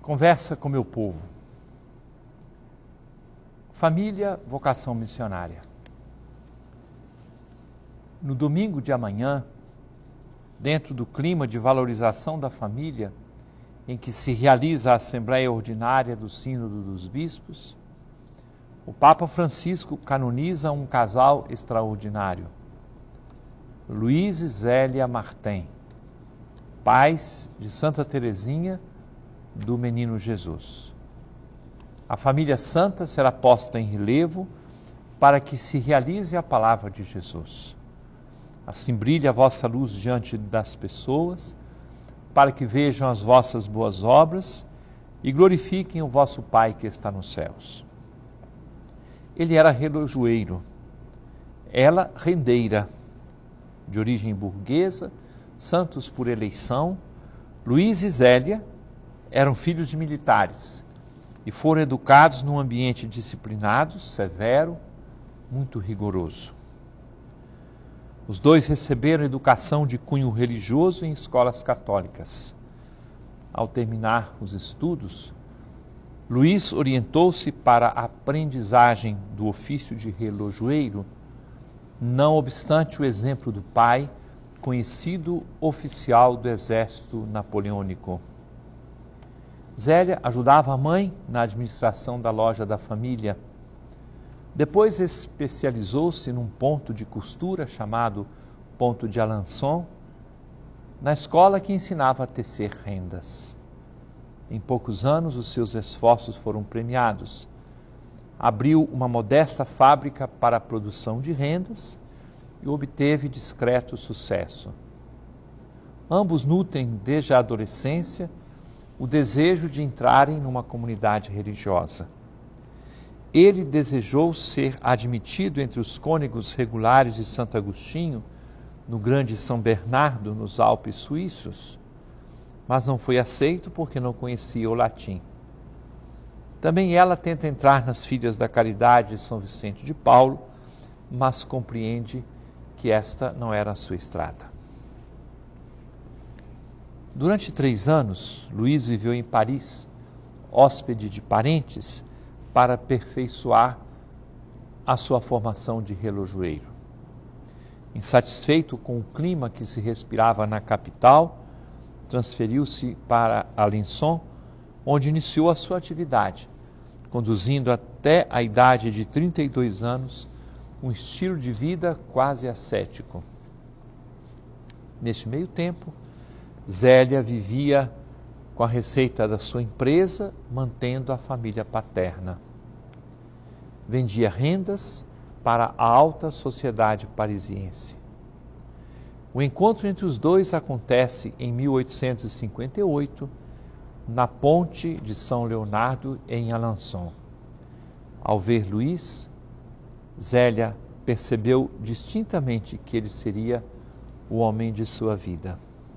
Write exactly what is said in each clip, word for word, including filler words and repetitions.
Conversa com meu povo. Família, vocação missionária. No domingo de amanhã, dentro do clima de valorização da família, em que se realiza a Assembleia Ordinária do Sínodo dos Bispos, o Papa Francisco canoniza um casal extraordinário, Luiz e Zélia Martin, pais de Santa Teresinha do Menino Jesus. A família santa será posta em relevo para que se realize a palavra de Jesus. Assim brilhe a vossa luz diante das pessoas, para que vejam as vossas boas obras e glorifiquem o vosso Pai que está nos céus. Ele era relojoeiro, ela rendeira, de origem burguesa, santos por eleição. Luiz e Zélia eram filhos de militares e foram educados num ambiente disciplinado, severo, muito rigoroso. Os dois receberam educação de cunho religioso em escolas católicas. Ao terminar os estudos, Luiz orientou-se para a aprendizagem do ofício de relojoeiro, não obstante o exemplo do pai, conhecido oficial do exército napoleônico. Zélia ajudava a mãe na administração da loja da família. Depois especializou-se num ponto de costura chamado Ponto de Alençon, na escola que ensinava a tecer rendas. Em poucos anos, os seus esforços foram premiados. Abriu uma modesta fábrica para a produção de rendas e obteve discreto sucesso. Ambos nutrem desde a adolescência o desejo de entrarem numa comunidade religiosa. Ele desejou ser admitido entre os cônegos regulares de Santo Agostinho, no Grande São Bernardo, nos Alpes suíços, mas não foi aceito porque não conhecia o latim. Também ela tenta entrar nas Filhas da Caridade de São Vicente de Paulo, mas compreende que esta não era a sua estrada. Durante três anos, Luiz viveu em Paris, hóspede de parentes, para aperfeiçoar a sua formação de relojoeiro. Insatisfeito com o clima que se respirava na capital, transferiu-se para Alençon, onde iniciou a sua atividade, conduzindo até a idade de trinta e dois anos um estilo de vida quase ascético. Neste meio tempo, Zélia vivia com a receita da sua empresa, mantendo a família paterna. Vendia rendas para a alta sociedade parisiense. O encontro entre os dois acontece em mil oitocentos e cinquenta e oito, na ponte de São Leonardo, em Alençon. Ao ver Luiz, Zélia percebeu distintamente que ele seria o homem de sua vida.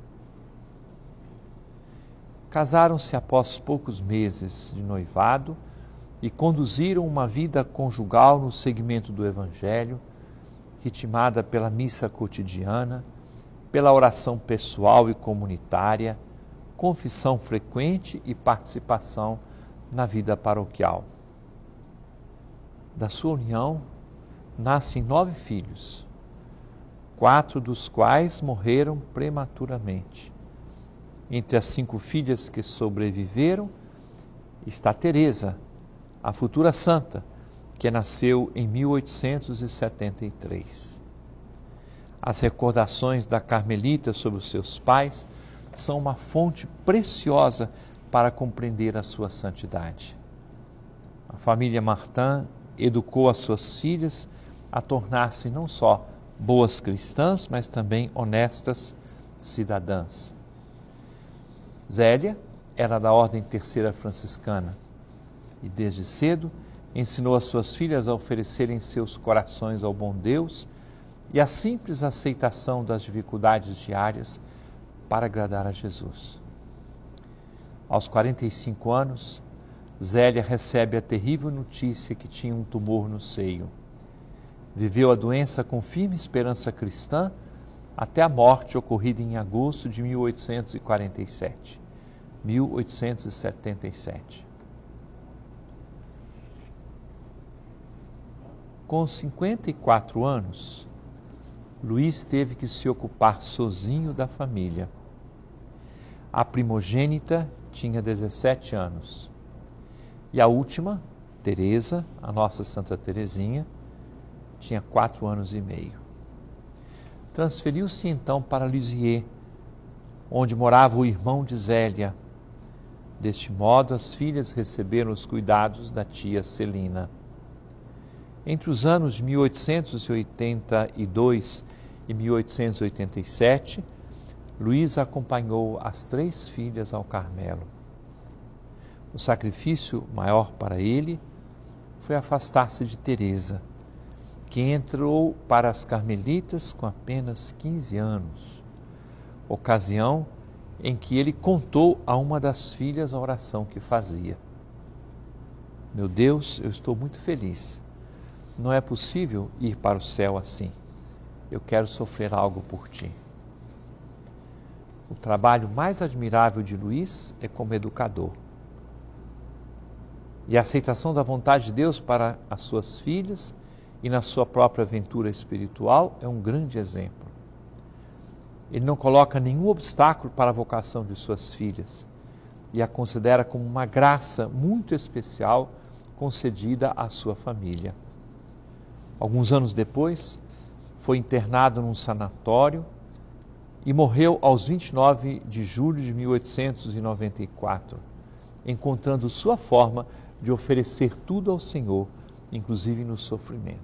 Casaram-se após poucos meses de noivado e conduziram uma vida conjugal no segmento do Evangelho, ritmada pela missa cotidiana, pela oração pessoal e comunitária, confissão frequente e participação na vida paroquial. Da sua união nascem nove filhos, quatro dos quais morreram prematuramente. Entre as cinco filhas que sobreviveram está Teresa, a futura santa, que nasceu em mil oitocentos e setenta e três. As recordações da Carmelita sobre os seus pais são uma fonte preciosa para compreender a sua santidade. A família Martin educou as suas filhas a tornar-se não só boas cristãs, mas também honestas cidadãs. Zélia era da Ordem Terceira Franciscana e, desde cedo, ensinou as suas filhas a oferecerem seus corações ao bom Deus e a simples aceitação das dificuldades diárias para agradar a Jesus. Aos quarenta e cinco anos, Zélia recebe a terrível notícia que tinha um tumor no seio. Viveu a doença com firme esperança cristã até a morte ocorrida em agosto de mil oitocentos e quarenta e sete, mil oitocentos e setenta e sete. Com cinquenta e quatro anos, Luís teve que se ocupar sozinho da família. A primogênita tinha dezessete anos e a última, Teresa, a nossa Santa Teresinha, tinha quatro anos e meio. Transferiu-se então para Lisieux, onde morava o irmão de Zélia. Deste modo, as filhas receberam os cuidados da tia Celina. Entre os anos de mil oitocentos e oitenta e dois e mil oitocentos e oitenta e sete, Luís acompanhou as três filhas ao Carmelo. O sacrifício maior para ele foi afastar-se de Teresa, que entrou para as Carmelitas com apenas quinze anos, ocasião em que ele contou a uma das filhas a oração que fazia. Meu Deus, eu estou muito feliz. Não é possível ir para o céu assim. Eu quero sofrer algo por ti. O trabalho mais admirável de Luís é como educador. E a aceitação da vontade de Deus para as suas filhas e na sua própria aventura espiritual é um grande exemplo. Ele não coloca nenhum obstáculo para a vocação de suas filhas e a considera como uma graça muito especial concedida à sua família. Alguns anos depois, foi internado num sanatório e morreu aos vinte e nove de julho de mil oitocentos e noventa e quatro, encontrando sua forma de oferecer tudo ao Senhor, inclusive no sofrimento.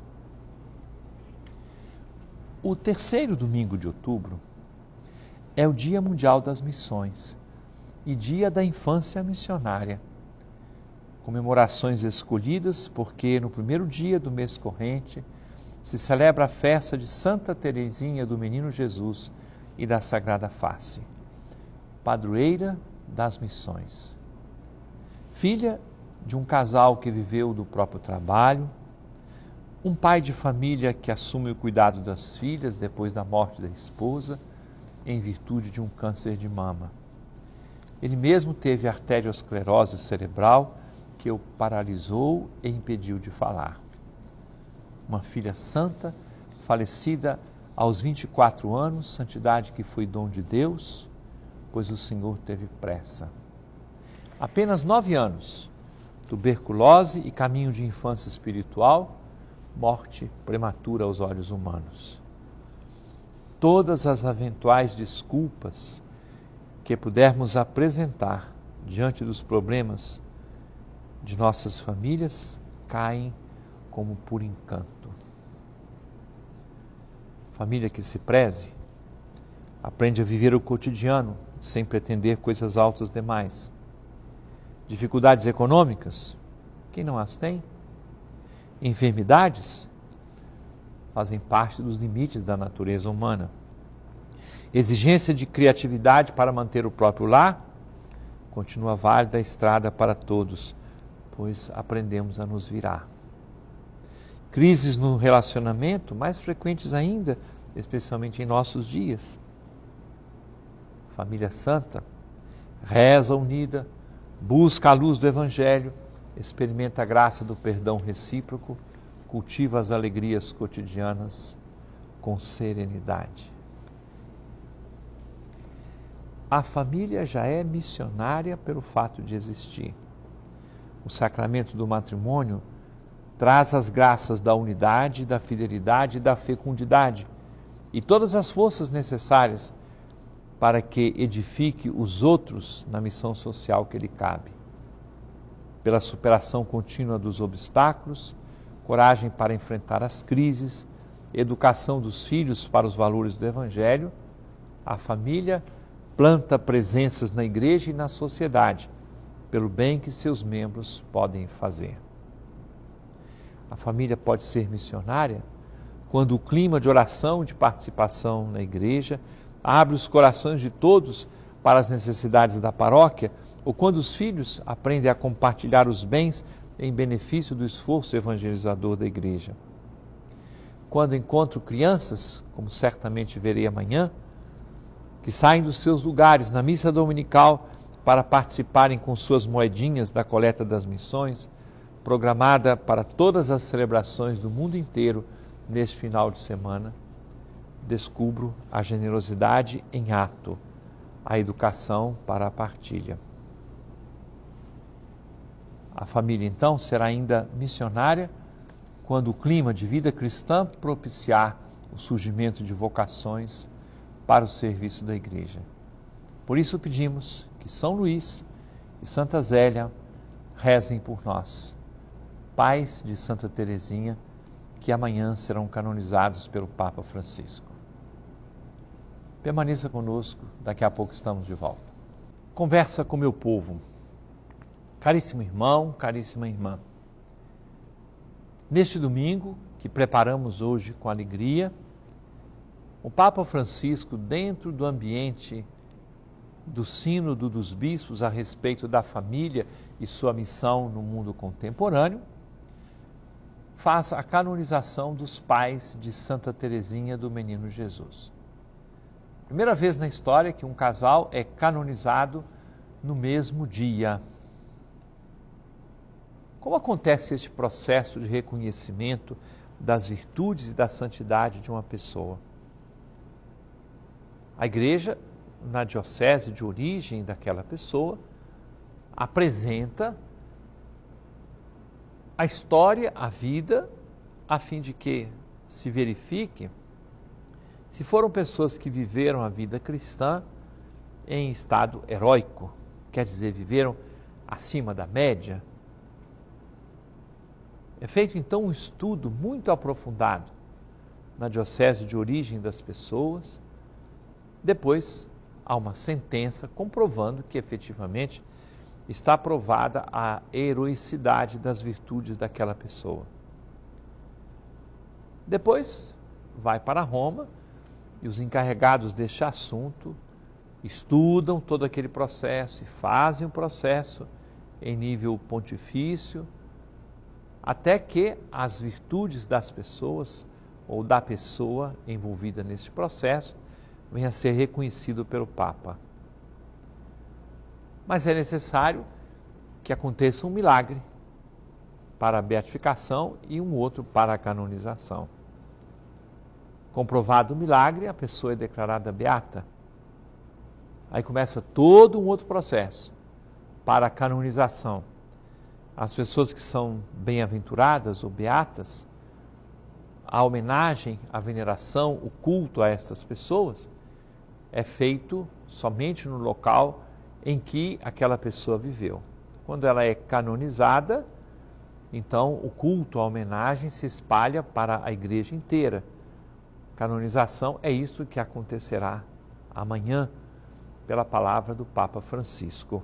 O terceiro domingo de outubro é o Dia Mundial das Missões e Dia da Infância Missionária. Comemorações escolhidas porque no primeiro dia do mês corrente se celebra a festa de Santa Teresinha do Menino Jesus e da Sagrada Face, padroeira das missões. Filha de um casal que viveu do próprio trabalho, um pai de família que assume o cuidado das filhas depois da morte da esposa, em virtude de um câncer de mama. Ele mesmo teve arteriosclerose cerebral que o paralisou e impediu de falar. Uma filha santa, falecida aos vinte e quatro anos, santidade que foi dom de Deus, pois o Senhor teve pressa. Apenas nove anos, tuberculose e caminho de infância espiritual, morte prematura aos olhos humanos. Todas as eventuais desculpas que pudermos apresentar diante dos problemas de nossas famílias caem como por encanto. Família que se preze, aprende a viver o cotidiano sem pretender coisas altas demais. Dificuldades econômicas, quem não as tem? Enfermidades fazem parte dos limites da natureza humana. Exigência de criatividade para manter o próprio lar continua válida a estrada para todos, pois aprendemos a nos virar. Crises no relacionamento, mais frequentes ainda, especialmente em nossos dias. Família santa, reza unida, busca a luz do Evangelho, experimenta a graça do perdão recíproco, cultiva as alegrias cotidianas com serenidade. A família já é missionária pelo fato de existir. O sacramento do matrimônio traz as graças da unidade, da fidelidade e da fecundidade e todas as forças necessárias para que edifique os outros na missão social que lhe cabe. Pela superação contínua dos obstáculos, coragem para enfrentar as crises, educação dos filhos para os valores do Evangelho, a família planta presenças na igreja e na sociedade, pelo bem que seus membros podem fazer. A família pode ser missionária quando o clima de oração e de participação na igreja abre os corações de todos para as necessidades da paróquia, ou quando os filhos aprendem a compartilhar os bens em benefício do esforço evangelizador da igreja. Quando encontro crianças, como certamente verei amanhã, que saem dos seus lugares na missa dominical para participarem com suas moedinhas da coleta das missões, programada para todas as celebrações do mundo inteiro neste final de semana, descubro a generosidade em ato, a educação para a partilha. A família, então, será ainda missionária quando o clima de vida cristã propiciar o surgimento de vocações para o serviço da Igreja. Por isso pedimos que São Luís e Santa Zélia rezem por nós, pais de Santa Teresinha, que amanhã serão canonizados pelo Papa Francisco. Permaneça conosco, daqui a pouco estamos de volta. Conversa com meu povo. Caríssimo irmão, caríssima irmã, neste domingo, que preparamos hoje com alegria, o Papa Francisco, dentro do ambiente do Sínodo dos Bispos a respeito da família e sua missão no mundo contemporâneo, faz a canonização dos pais de Santa Teresinha do Menino Jesus. Primeira vez na história que um casal é canonizado no mesmo dia. Como acontece este processo de reconhecimento das virtudes e da santidade de uma pessoa? A Igreja, na diocese de origem daquela pessoa, apresenta a história, a vida, a fim de que se verifique se foram pessoas que viveram a vida cristã em estado heróico, quer dizer, viveram acima da média. É feito então um estudo muito aprofundado na diocese de origem das pessoas. Depois há uma sentença comprovando que efetivamente está aprovada a heroicidade das virtudes daquela pessoa. Depois vai para Roma e os encarregados deste assunto estudam todo aquele processo e fazem o processo em nível pontifício, até que as virtudes das pessoas ou da pessoa envolvida nesse processo venha a ser reconhecido pelo Papa. Mas é necessário que aconteça um milagre para a beatificação e um outro para a canonização. Comprovado o milagre, a pessoa é declarada beata. Aí começa todo um outro processo para a canonização. As pessoas que são bem-aventuradas ou beatas, a homenagem, a veneração, o culto a estas pessoas é feito somente no local em que aquela pessoa viveu. Quando ela é canonizada, então o culto, a homenagem se espalha para a igreja inteira. Canonização é isso que acontecerá amanhã pela palavra do Papa Francisco.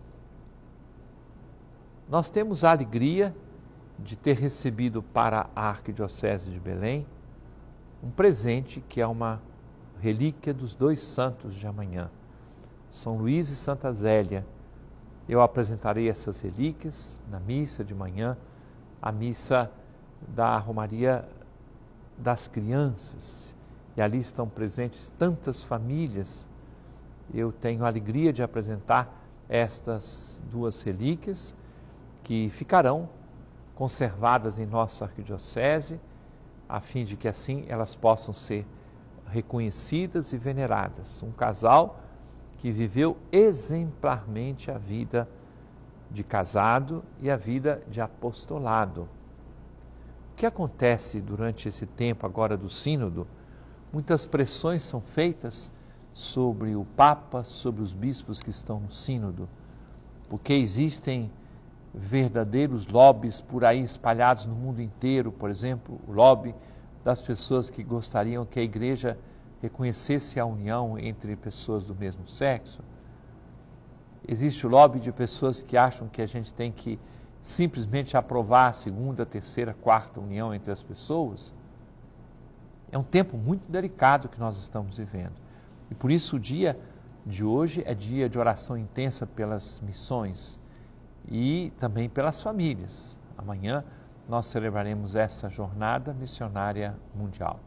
Nós temos a alegria de ter recebido para a Arquidiocese de Belém um presente que é uma relíquia dos dois santos de amanhã, São Luís e Santa Zélia. Eu apresentarei essas relíquias na missa de manhã, a missa da Romaria das Crianças, e ali estão presentes tantas famílias. Eu tenho a alegria de apresentar estas duas relíquias que ficarão conservadas em nossa arquidiocese, a fim de que assim elas possam ser reconhecidas e veneradas. Um casal que viveu exemplarmente a vida de casado e a vida de apostolado. O que acontece durante esse tempo agora do sínodo? Muitas pressões são feitas sobre o Papa, sobre os bispos que estão no sínodo, porque existem verdadeiros lobbies por aí espalhados no mundo inteiro. Por exemplo, o lobby das pessoas que gostariam que a igreja reconhecesse a união entre pessoas do mesmo sexo. Existe o lobby de pessoas que acham que a gente tem que simplesmente aprovar a segunda, terceira, quarta união entre as pessoas. É um tempo muito delicado que nós estamos vivendo. E por isso o dia de hoje é dia de oração intensa pelas missões e também pelas famílias. Amanhã nós celebraremos essa jornada missionária mundial.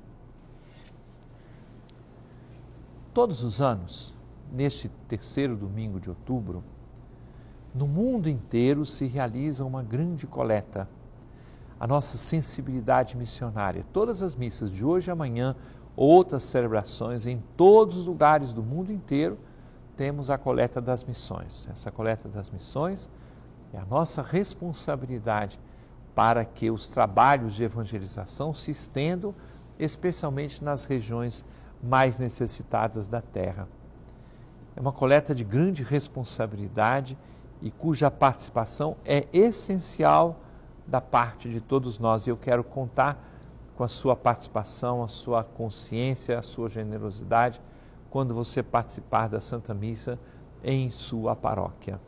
Todos os anos, neste terceiro domingo de outubro, no mundo inteiro se realiza uma grande coleta. A nossa sensibilidade missionária, todas as missas de hoje e amanhã, outras celebrações em todos os lugares do mundo inteiro, temos a coleta das missões. Essa coleta das missões é a nossa responsabilidade para que os trabalhos de evangelização se estendam, especialmente nas regiões mais necessitadas da terra. É uma coleta de grande responsabilidade e cuja participação é essencial da parte de todos nós. E eu quero contar com a sua participação, a sua consciência, a sua generosidade, quando você participar da Santa Missa em sua paróquia.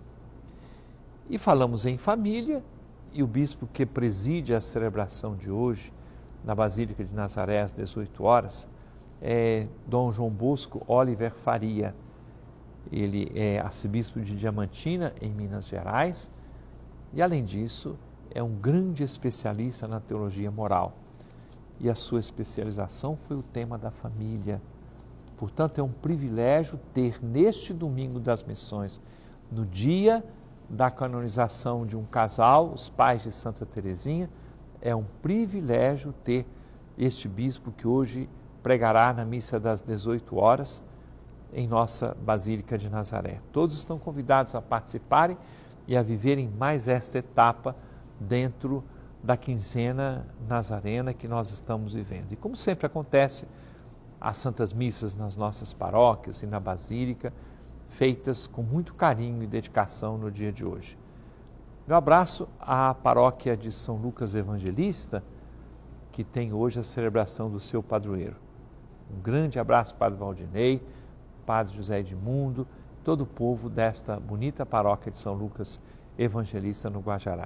E falamos em família, e o bispo que preside a celebração de hoje, na Basílica de Nazaré, às dezoito horas, é Dom João Bosco Oliver Faria. Ele é arcebispo de Diamantina, em Minas Gerais, e, além disso, é um grande especialista na teologia moral. E a sua especialização foi o tema da família. Portanto, é um privilégio ter neste domingo das missões, no dia da canonização de um casal, os pais de Santa Teresinha, é um privilégio ter este bispo que hoje pregará na missa das dezoito horas em nossa Basílica de Nazaré. Todos estão convidados a participarem e a viverem mais esta etapa dentro da quinzena nazarena que nós estamos vivendo. E como sempre acontece, as santas missas nas nossas paróquias e na Basílica, feitas com muito carinho e dedicação no dia de hoje. Meu abraço à paróquia de São Lucas Evangelista, que tem hoje a celebração do seu padroeiro. Um grande abraço, Padre Valdinei, Padre José Edmundo, todo o povo desta bonita paróquia de São Lucas Evangelista no Guajará.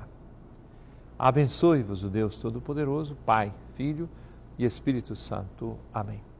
Abençoe-vos o Deus Todo-Poderoso, Pai, Filho e Espírito Santo. Amém.